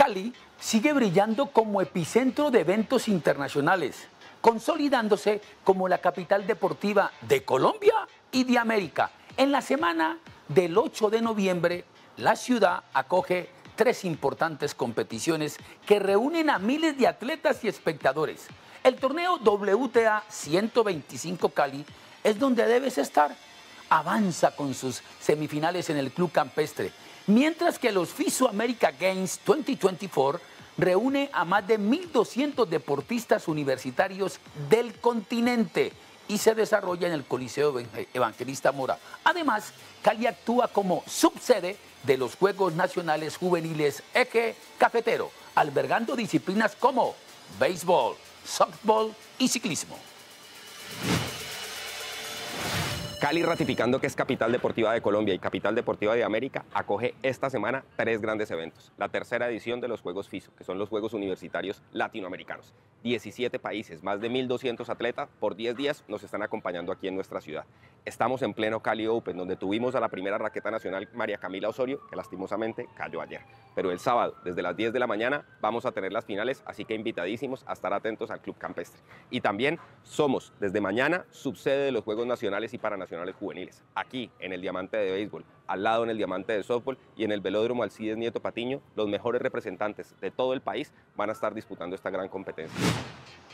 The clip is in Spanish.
Cali sigue brillando como epicentro de eventos internacionales, consolidándose como la capital deportiva de Colombia y de América. En la semana del 8 de noviembre, la ciudad acoge 3 importantes competiciones que reúnen a miles de atletas y espectadores. El torneo WTA 125 Cali es donde debes estar. Avanza con sus semifinales en el Club Campestre, mientras que los FISU America Games 2024 reúne a más de 1.200 deportistas universitarios del continente y se desarrolla en el Coliseo Evangelista Mora. Además, Cali actúa como subsede de los Juegos Nacionales Juveniles Eje Cafetero, albergando disciplinas como béisbol, softball y ciclismo. Cali, ratificando que es capital deportiva de Colombia y capital deportiva de América, acoge esta semana 3 grandes eventos. La tercera edición de los Juegos FISU, que son los Juegos Universitarios Latinoamericanos. 17 países, más de 1.200 atletas, por 10 días nos están acompañando aquí en nuestra ciudad. Estamos en pleno Cali Open, donde tuvimos a la primera raqueta nacional, María Camila Osorio, que lastimosamente cayó ayer. Pero el sábado, desde las 10 de la mañana, vamos a tener las finales, así que invitadísimos a estar atentos al Club Campestre. Y también somos, desde mañana, subsede de los Juegos Nacionales y Paranacionales Juveniles, aquí en el Diamante de Béisbol, al lado en el Diamante de Softball y en el Velódromo Alcides Nieto Patiño, los mejores representantes de todo el país van a estar disputando esta gran competencia.